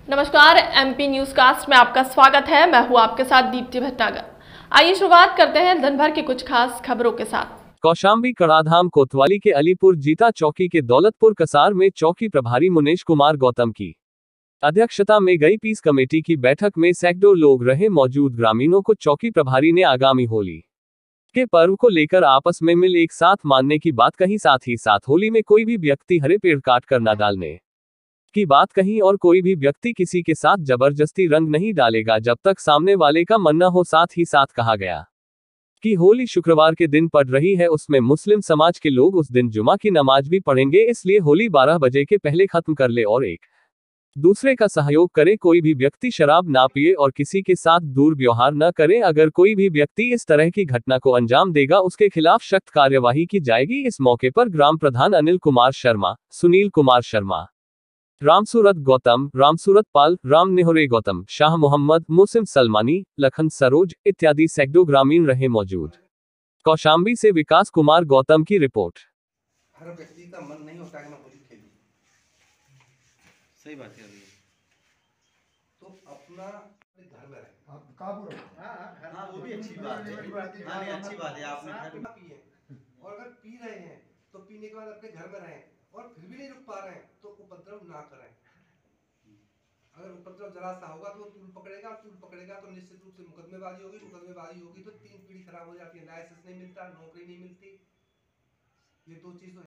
नमस्कार, MP news cast में आपका स्वागत है। मैं हूं आपके साथ दीप्ति भटनागर। आइए शुरुआत करते हैं दिन भर की कुछ खास खबरों के साथ। कौशाम्बी कड़ाधाम कोतवाली के अलीपुर जीता चौकी के दौलतपुर कसार में चौकी प्रभारी मुनेश कुमार गौतम की अध्यक्षता में गई पीस कमेटी की बैठक में सैकड़ों लोग रहे मौजूद। ग्रामीणों को चौकी प्रभारी ने आगामी होली के पर्व को लेकर आपस में मिल एक साथ मानने की बात कही। साथ ही साथ होली में कोई भी व्यक्ति हरे पेड़ काट कर न डालने की बात कही और कोई भी व्यक्ति किसी के साथ जबरदस्ती रंग नहीं डालेगा जब तक सामने वाले का मन न हो। साथ ही साथ कहा गया कि होली शुक्रवार के दिन पड़ रही है, उसमें मुस्लिम समाज के लोग उस दिन जुमा की नमाज भी पढ़ेंगे, इसलिए होली 12 बजे के पहले खत्म कर ले और एक दूसरे का सहयोग करे। कोई भी व्यक्ति शराब ना पिए और किसी के साथ दुर्व्यवहार न करे। अगर कोई भी व्यक्ति इस तरह की घटना को अंजाम देगा उसके खिलाफ सख्त कार्यवाही की जाएगी। इस मौके पर ग्राम प्रधान अनिल कुमार शर्मा, सुनील कुमार शर्मा, रामसूरत गौतम, रामसूरत पाल, राम नेहोरे गौतम, शाह मोहम्मद, मुसिम सलमानी, लखन सरोज इत्यादि सैकड़ों ग्रामीण रहे मौजूद। कौशाम्बी से विकास कुमार गौतम की रिपोर्ट। हर व्यक्ति का मन नहीं होता कि मैं होली खेलूं। सही बात है अभी। तो अपना घर में रहे, काबू रखो। हाँ वो भी अच्छी बात है। हाँ नहीं अच्छी बात है। आपने घर में पिए और अगर पी रहे हैं तो पीने के बाद अपने घर में रहें और फिर भी नहीं रुक पा रहे हैं तो उपद्रव ना करें। अगर उपद्रव जरा सा होगा तो तूल पकड़ेगा तो निश्चित रूप से मुकदमेबाजी होगी तो 3 पीढ़ी खराब हो जाती है। लाइसेंस नहीं मिलता, नौकरी नहीं मिलती। ये 2 चीज